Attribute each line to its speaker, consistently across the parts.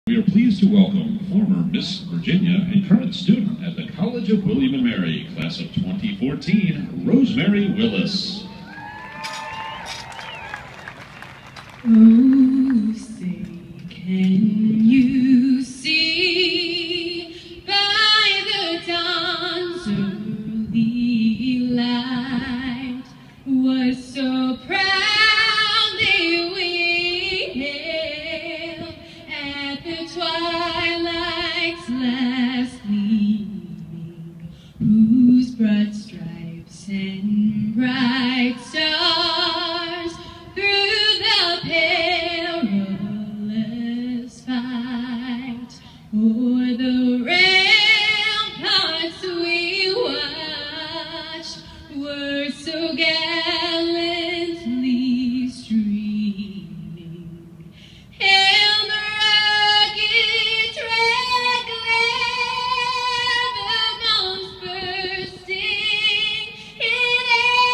Speaker 1: We are pleased to welcome former Miss Virginia and current student at the College of William & Mary, class of 2014, Rosemary Willis.
Speaker 2: Oh, say, can you see by the dawn's early light what so proudly we hailed at the twilight's last gleaming, whose broad stripes and bright stars through the perilous fight o'er the ramparts we watched were so gallantly streaming. Hail the rugged red glare, the dawn's bursting in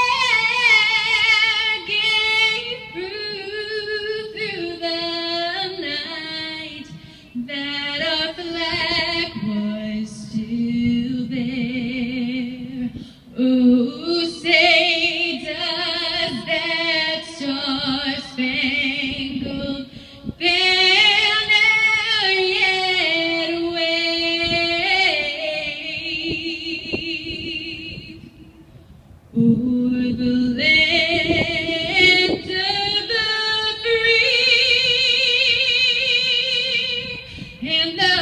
Speaker 2: air gave proof through the night that our flag was still there. Oh, say does that star-spangled banner yet wave o'er the land of the free and the